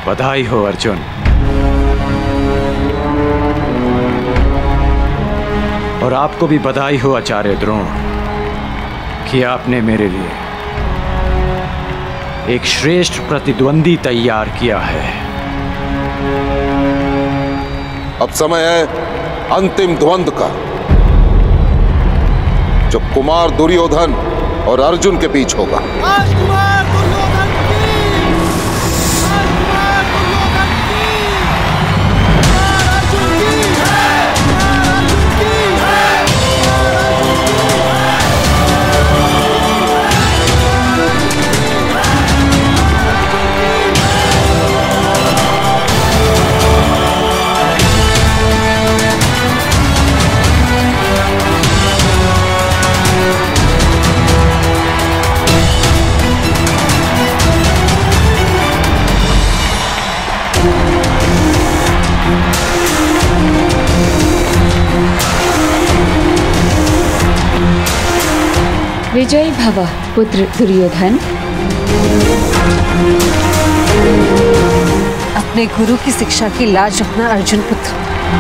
बधाई हो अर्जुन। और आपको भी बधाई हो आचार्य द्रोण कि आपने मेरे लिए एक श्रेष्ठ प्रतिद्वंदी तैयार किया है। अब समय है अंतिम द्वंद्व का, जो कुमार दुर्योधन और अर्जुन के बीच होगा। विजयी भव पुत्र दुर्योधन। अपने गुरु की शिक्षा की लाज रखना अर्जुन पुत्र।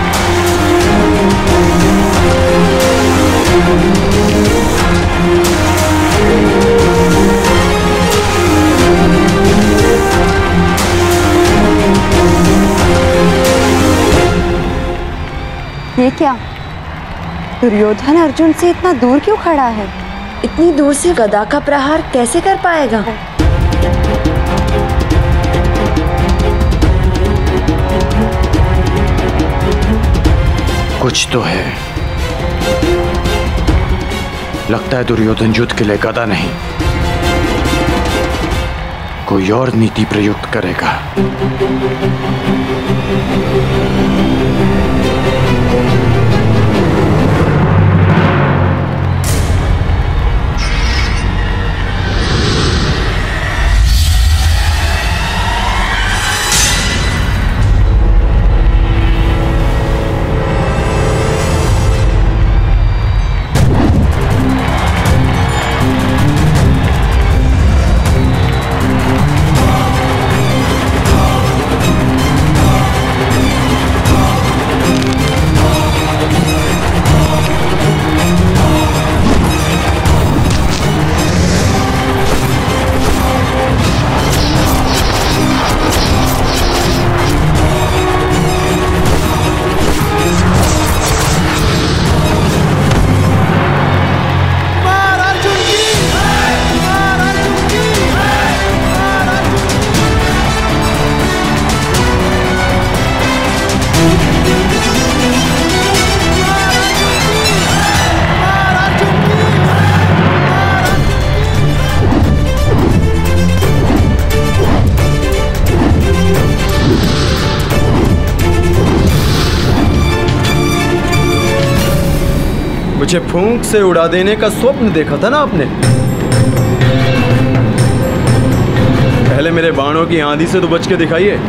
ये क्या? दुर्योधन अर्जुन से इतना दूर क्यों खड़ा है? इतनी दूर से गदा का प्रहार कैसे कर पाएगा? कुछ तो है। लगता है दुर्योधन युद्ध के लिए गदा नहीं, कोई और नीति प्रयुक्त करेगा। मुझे फूंक से उड़ा देने का स्वप्न देखा था ना आपने? पहले मेरे बाणों की आंधी से तो बच के दिखाइए।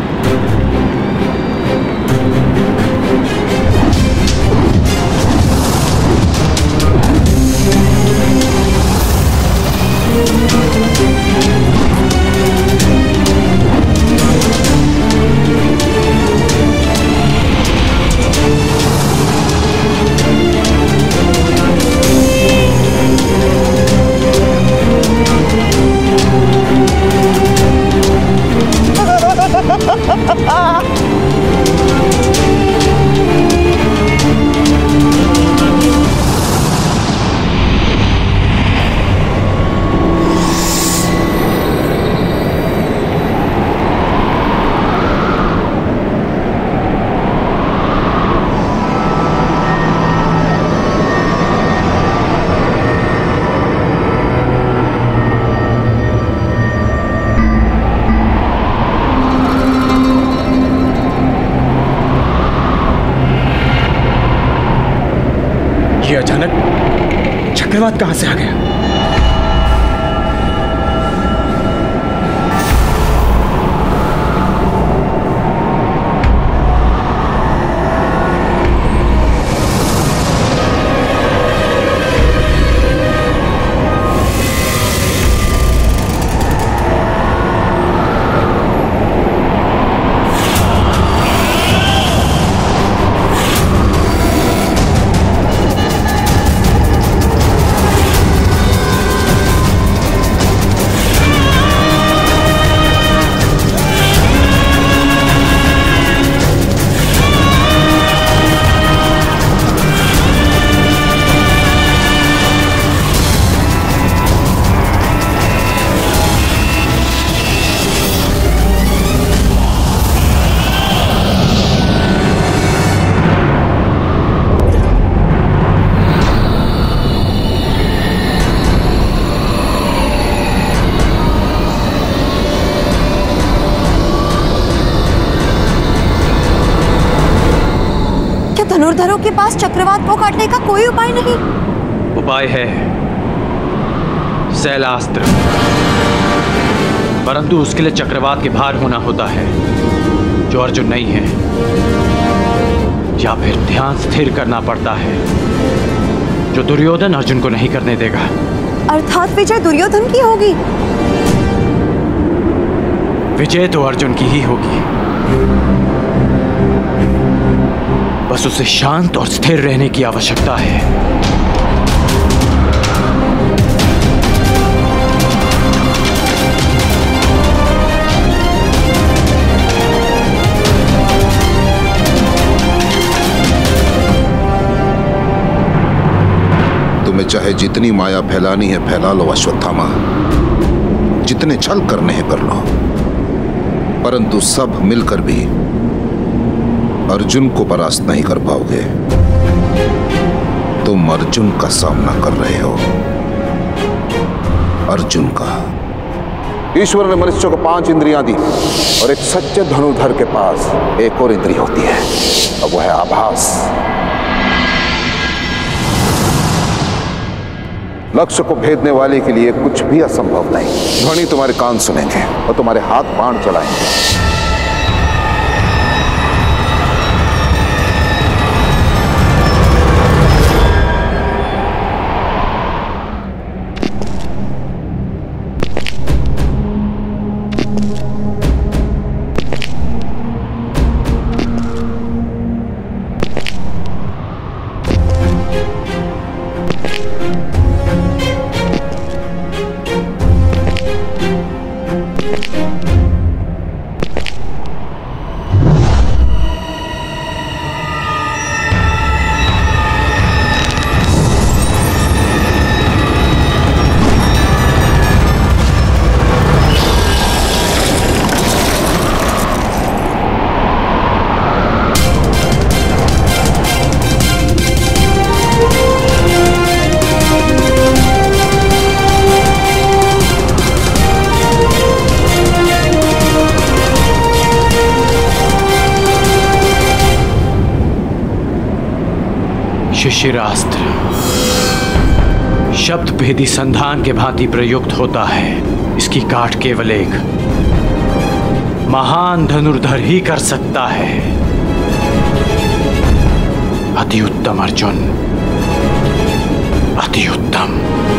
ये अचानक चक्रवात कहां से आ गया? धनुर्धरों के पास चक्रवात को काटने का कोई उपाय नहीं? उपाय है, शैलास्त्र, परंतु उसके लिए चक्रवात के भार होना होता है जो अर्जुन नहीं है, या फिर ध्यान स्थिर करना पड़ता है जो दुर्योधन अर्जुन को नहीं करने देगा। अर्थात विजय दुर्योधन की होगी? विजय तो अर्जुन की ही होगी, बस उसे शांत और स्थिर रहने की आवश्यकता है। तुम्हें चाहे जितनी माया फैलानी है फैला लो अश्वत्थामा, जितने छल करने हैं कर लो, परंतु सब मिलकर भी अर्जुन को परास्त नहीं कर पाओगे। तुम अर्जुन का सामना कर रहे हो, अर्जुन का। ईश्वर ने मनुष्य को 5 इंद्रियां दी और एक सच्चे धनुर्धर के पास एक और इंद्रिय होती है, अब वो है आभास। लक्ष्य को भेदने वाले के लिए कुछ भी असंभव नहीं। ध्वनि तुम्हारे कान सुनेंगे और तुम्हारे हाथ बाण चलाएंगे। शिशिरास्त्र शब्द भेदी संधान के भांति प्रयुक्त होता है। इसकी काट केवल एक महान धनुर्धर ही कर सकता है। अति उत्तम अर्जुन, अति उत्तम।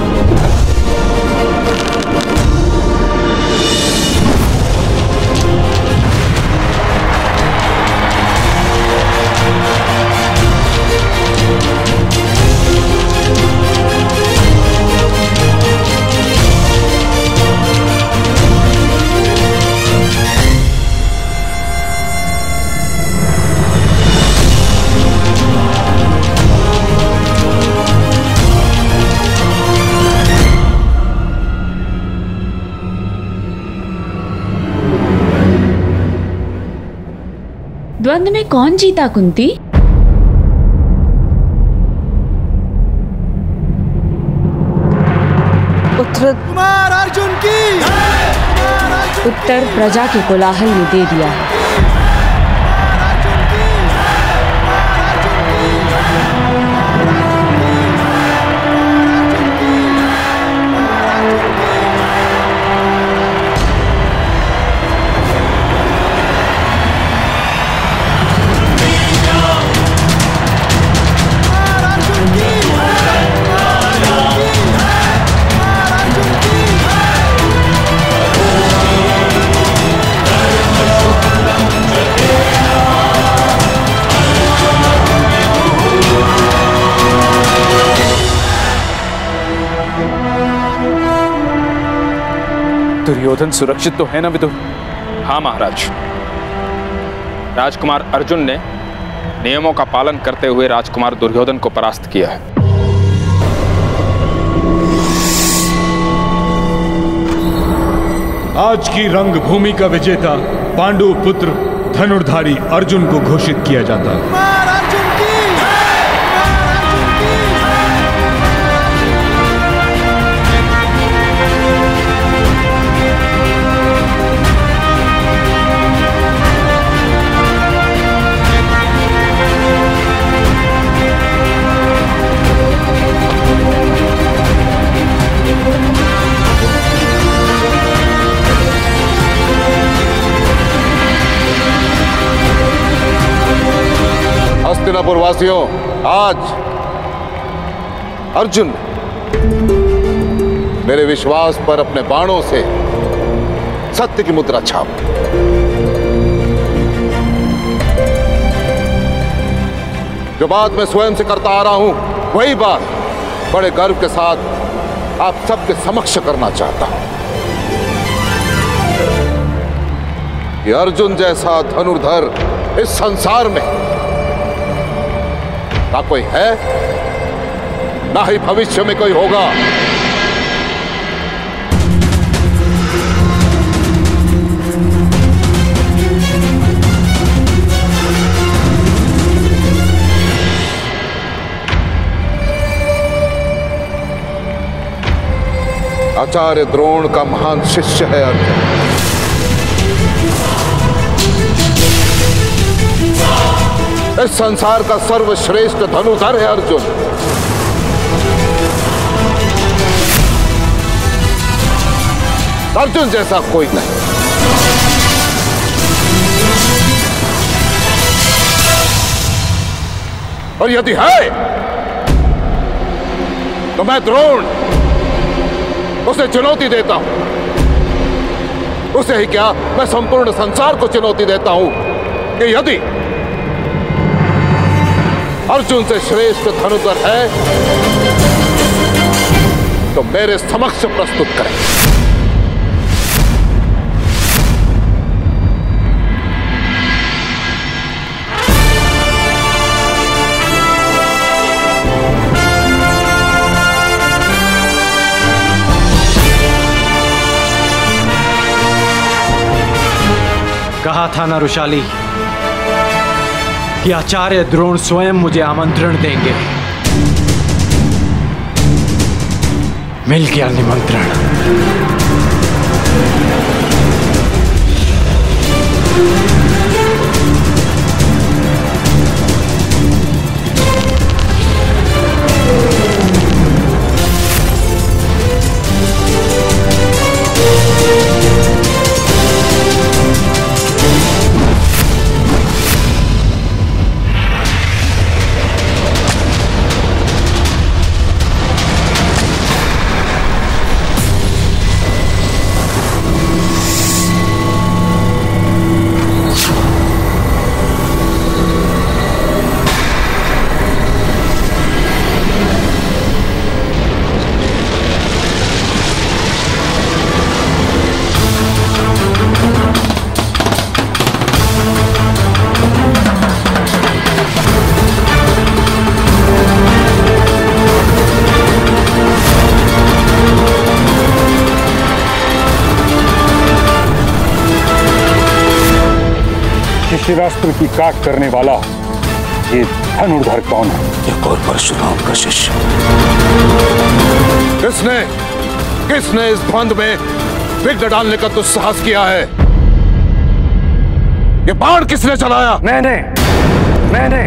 द्वंद्व में कौन जीता कुंती? कुमार अर्जुन की उत्तर प्रजा के कोलाहल ने दे दिया है। दुर्योधन सुरक्षित तो है ना विदुर? हाँ महाराज, राजकुमार अर्जुन ने नियमों का पालन करते हुए राजकुमार दुर्योधन को परास्त किया है। आज की रंगभूमि का विजेता पांडु पुत्र धनुर्धारी अर्जुन को घोषित किया जाता है। हस्तिनापुर वासियों, आज अर्जुन मेरे विश्वास पर अपने बाणों से सत्य की मुद्रा छाप। जो बात मैं स्वयं से करता आ रहा हूं, वही बात बड़े गर्व के साथ आप सबके समक्ष करना चाहता हूं कि अर्जुन जैसा धनुर्धर इस संसार में ना कोई है, ना ही भविष्य में कोई होगा। आचार्य द्रोण का महान शिष्य है अर्जुन। इस संसार का सर्वश्रेष्ठ धनुर्धर है अर्जुन। अर्जुन जैसा कोई नहीं। और यदि है तो मैं द्रोण उसे चुनौती देता हूं। उसे ही क्या, मैं संपूर्ण संसार को चुनौती देता हूं कि यदि अर्जुन से श्रेष्ठ धनुर्धर है तो मेरे समक्ष प्रस्तुत करें। कहा था ना रुशाली कि आचार्य द्रोण स्वयं मुझे आमंत्रण देंगे। मिल गया निमंत्रण। शिशिरास्त्र की काट करने वाला ये धनुर्धर कौन है? एक और परशुराम का शिष्य। किसने इस द्वंद में विघ्न डालने का दुस्साहस किया है? ये बाण किसने चलाया? मैंने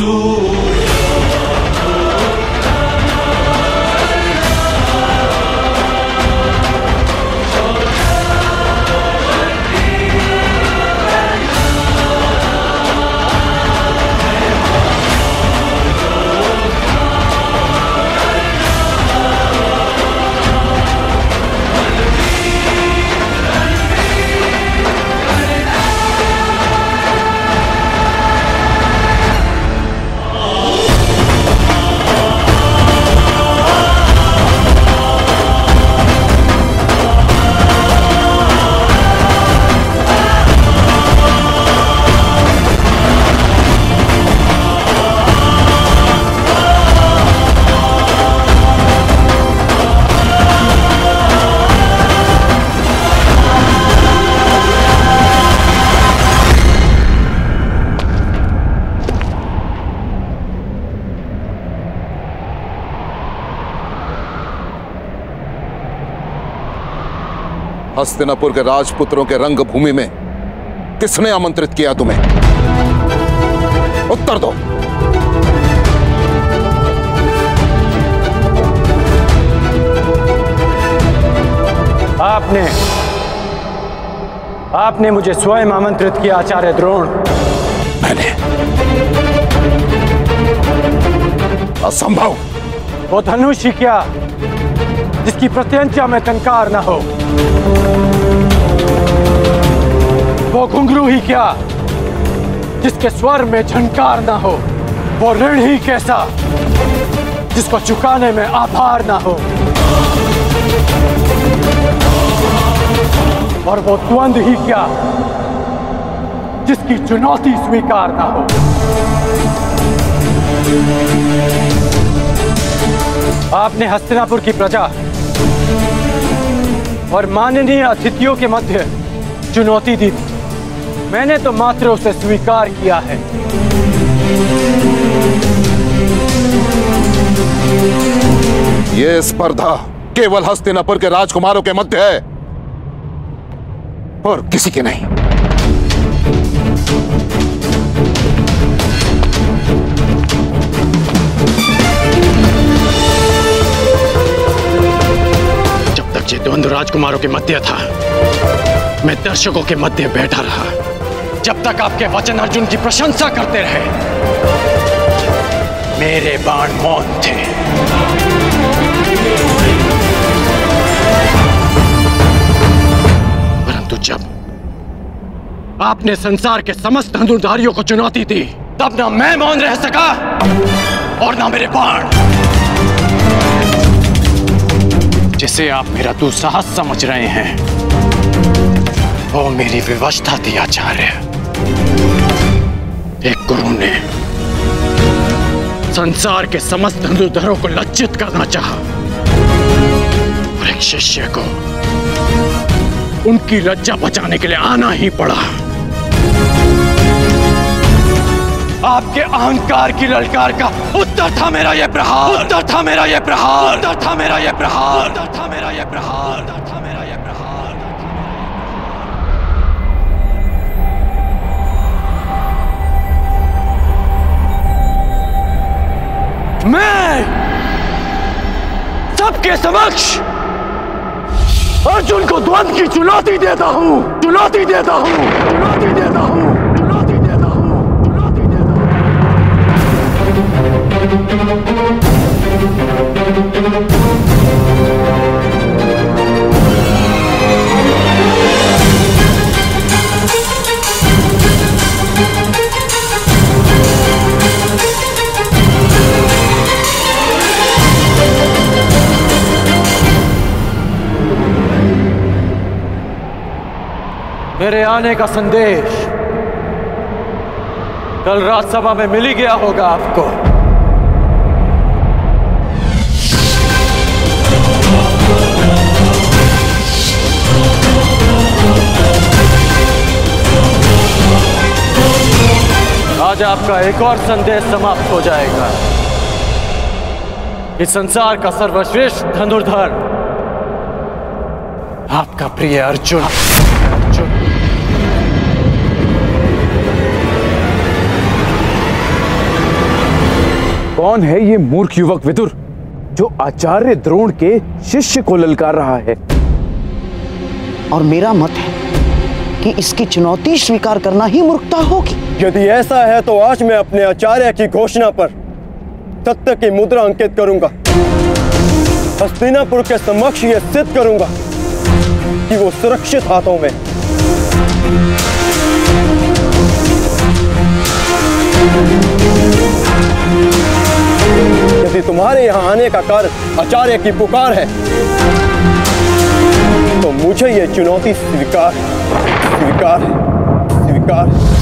हस्तिनापुर के राजपुत्रों के रंगभूमि में किसने आमंत्रित किया तुम्हें? उत्तर दो। आपने मुझे स्वयं आमंत्रित किया आचार्य द्रोण। मैंने? असंभव। वो धनुष ही क्या जिसकी प्रत्यंचा में टंकार न हो, वो घुंघरू ही क्या जिसके स्वर में झंकार ना हो, वो ऋण ही कैसा जिसको चुकाने में आभार ना हो, और वो द्वंद ही क्या जिसकी चुनौती स्वीकार ना हो। आपने हस्तिनापुर की प्रजा और माननीय अतिथियों के मध्य चुनौती दी थी। मैंने तो मात्र उसे स्वीकार किया है। यह स्पर्धा केवल हस्तिनापुर के राजकुमारों के मध्य है और किसी के नहीं। जब तक ये द्वंद्व राजकुमारों के मध्य था, मैं दर्शकों के मध्य बैठा रहा। जब तक आपके वचन अर्जुन की प्रशंसा करते रहे, मेरे बाण मौन थे। परंतु जब आपने संसार के समस्त धनुर्धारियों को चुनौती दी, तब ना मैं मौन रह सका और ना मेरे बाण। जिसे आप मेरा दुस्साहस समझ रहे हैं, वो मेरी विवशता थी आचार्य। एक गुरु ने संसार के समस्त धनुर्धरों को लज्जित करना चाहा और एक शिष्य को उनकी लज्जा बचाने के लिए आना ही पड़ा। आपके अहंकार की ललकार का उत्तर था मेरा यह प्रहार, उत्तर था मेरा यह प्रहार, उत्तर था मेरा यह प्रहार, उत्तर था मेरा यह प्रहार, उत्तर था मेरा यह प्रहार। मैं सबके समक्ष अर्जुन को द्वंद्व की चुनौती देता हूं, चुनौती देता हूं, चुनौती देता हूं, चुनौती देता हूं, चुनौती देता मेरे आने का संदेश कल राजसभा में मिल ही गया होगा आपको। आज आपका एक और संदेश समाप्त हो जाएगा कि संसार का सर्वश्रेष्ठ धनुर्धर आपका प्रिय अर्जुन। कौन है ये मूर्ख युवक विदुर जो आचार्य द्रोण के शिष्य को ललकार रहा है? और मेरा मत है कि इसकी चुनौती स्वीकार करना ही मूर्खता होगी। यदि ऐसा है तो आज मैं अपने आचार्य की घोषणा पर सत्य की मुद्रा अंकित करूंगा। हस्तिनापुर के समक्ष यह सिद्ध करूंगा कि वो सुरक्षित हाथों में। यदि तुम्हारे यहां आने का कारण आचार्य की पुकार है तो मुझे यह चुनौती स्वीकार है।